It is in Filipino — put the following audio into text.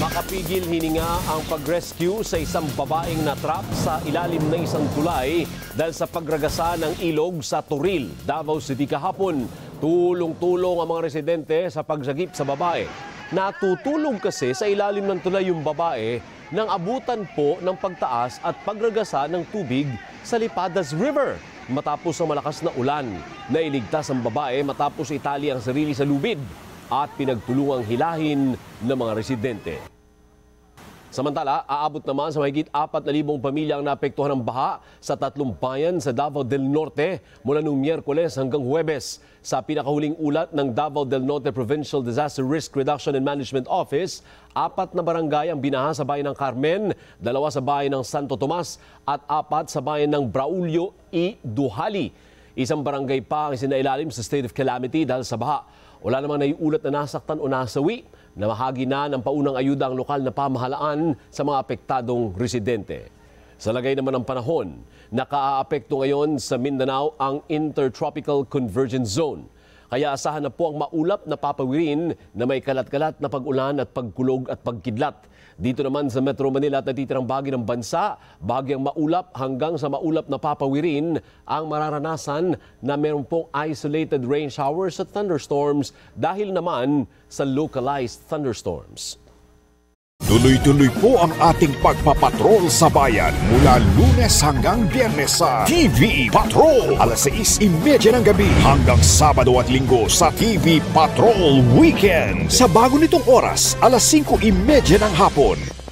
Makapigil hininga ang pag-rescue sa isang babaeng natrap sa ilalim ng isang tulay dahil sa pagragasa ng ilog sa Toril, Davao City kahapon. Tulong-tulong ang mga residente sa pagsagip sa babae. Natutulog kasi sa ilalim ng tulay yung babae nang abutan po ng pagtaas at pagragasa ng tubig sa Lipadas River. Matapos ang malakas na ulan, nailigtas ang babae matapos itali ang sarili sa lubid at pinagtulungang hilahin ng mga residente. Samantala, aabot naman sa mahigit 4,000 pamilya ang naapektuhan ng baha sa 3 bayan sa Davao del Norte mula noong Miyerkules hanggang Huwebes. Sa pinakahuling ulat ng Davao del Norte Provincial Disaster Risk Reduction and Management Office, 4 na barangay ang binaha sa bayan ng Carmen, 2 sa bayan ng Santo Tomas at 4 sa bayan ng Braulio y Duhali. Isang barangay pa ang isinailalim sa state of calamity dahil sa baha. Wala namang naiulat na nasaktan o nasawi. Namahagi na ng paunang ayuda ang lokal na pamahalaan sa mga apektadong residente. Sa lagay naman ng panahon, nakaaapekto ngayon sa Mindanao ang Intertropical Convergence Zone. Kaya asahan na po ang maulap na papawirin na may kalat-kalat na pag-ulan at pagkulog at pagkidlat. Dito naman sa Metro Manila at natitirang bahagi ng bansa, bahagyang maulap hanggang sa maulap na papawirin ang mararanasan na meron pong isolated rain showers at thunderstorms dahil naman sa localized thunderstorms. Tuloy-tuloy po ang ating pagpapatrol sa bayan mula Lunes hanggang Biyernes sa TV Patrol. Alas 6:30 ng gabi hanggang Sabado at Linggo sa TV Patrol Weekend. Sa bago nitong oras, alas 5:30 ng hapon.